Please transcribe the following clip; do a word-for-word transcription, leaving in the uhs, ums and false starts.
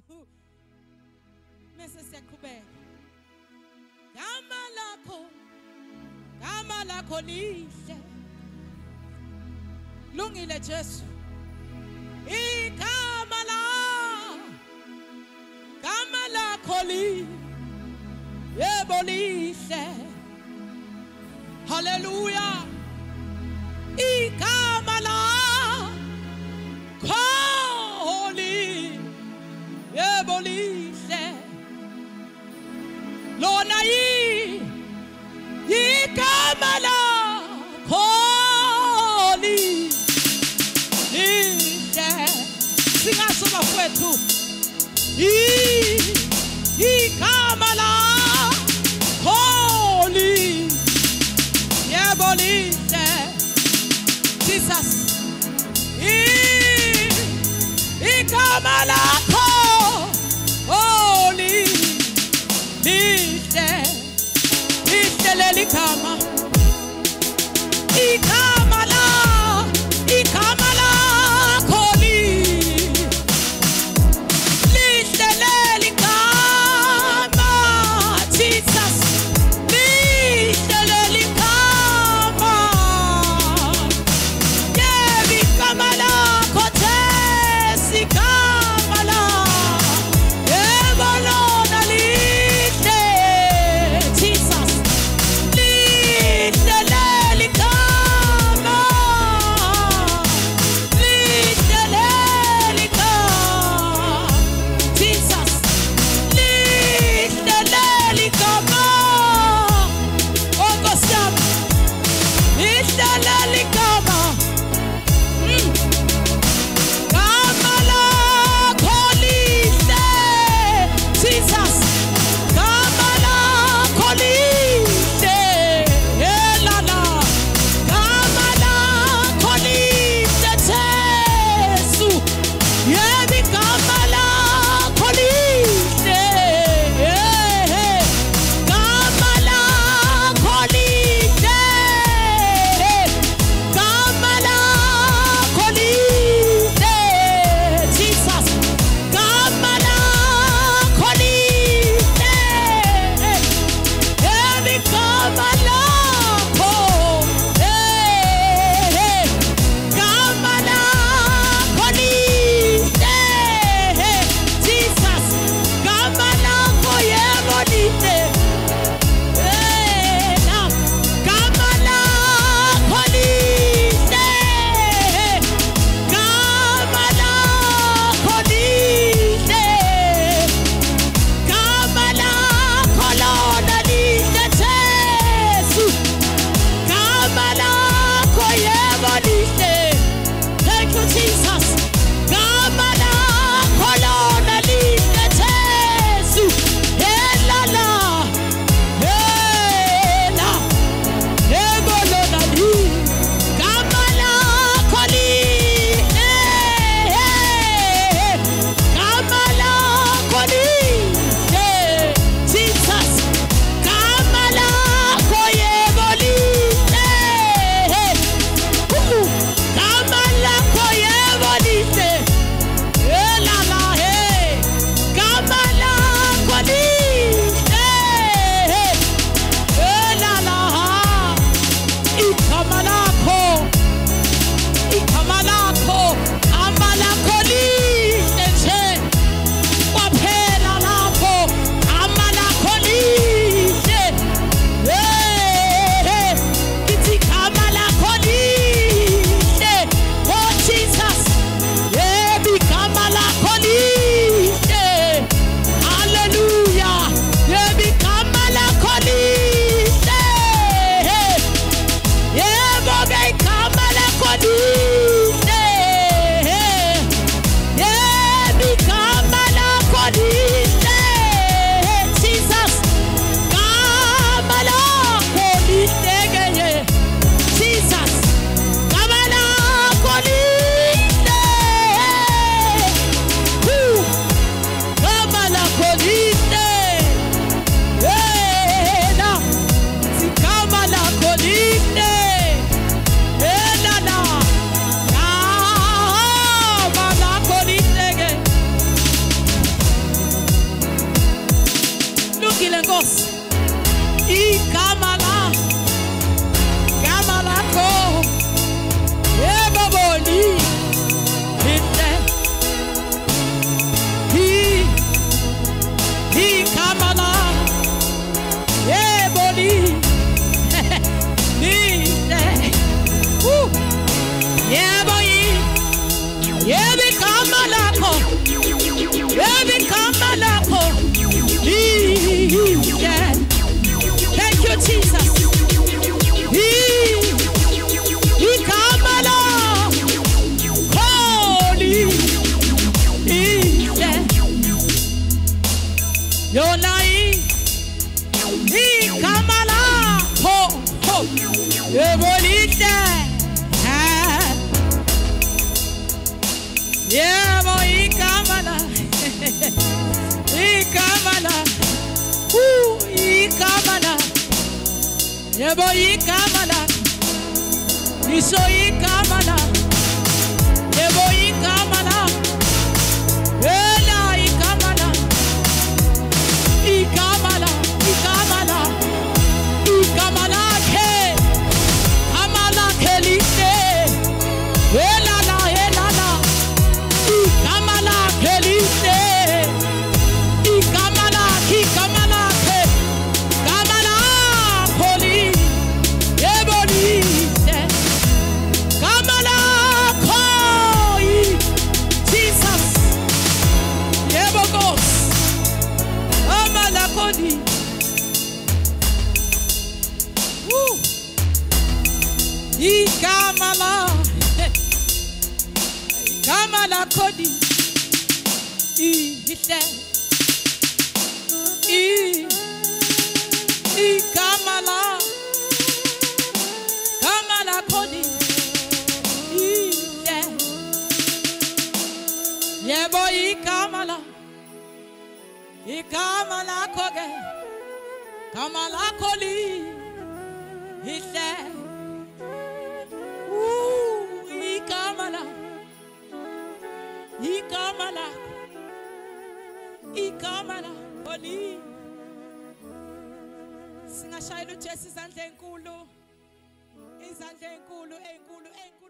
Mese siyaqhubeka. Gamalakho, gamalakho lihle. Lungile Jesu. Igama la, gama lakho lihle. Yebo lihle. Hallelujah. Igama lakho lihle. Yebo lihle. Lona yi igama lakho lihle. Singaso bafowethu. Igama lakho lihle. Yebo lihle. Jesus. Igama lakho lihle. Lihle leli gama. Igama la, igama lakho lihle. Lihle leli gama. Jesus. Lihle leli gama. Yebo igama lakho Jesu, igama la. Yebo lona lihle. Jesus. Lihle. Nkosi. Igama la igama lakho yebo boli lihle hi igama la yebo li lihle uh yebo yi yebo igama lakho yebo igama lakho lihle. Thank you, Jesus. He, he come along, holy, he said, your name, he come along, ho, ho, your body there, yeah, boy, he come along, he come along, ooh, he come along. Yebo ikamala, iso ikamala, yebo ikamala, ela ikamala, ikamala, ikamala, ikamala ke, amala ke lihle, ela la ela la, ikamala ke lihle, ikamala ikamala ke, kamala holy. Ikamala, Ikamala kodi, Lihle, I, Ikamala, Kamala kodi, Lihle, yebo Ikamala, Ikamala koge, Kamala koli, Lihle. Ikamala, Ikamala, Ikamala, Oli. Singashayela uJesu izandla enkulu, izandla enkulu, enkulu, enkulu.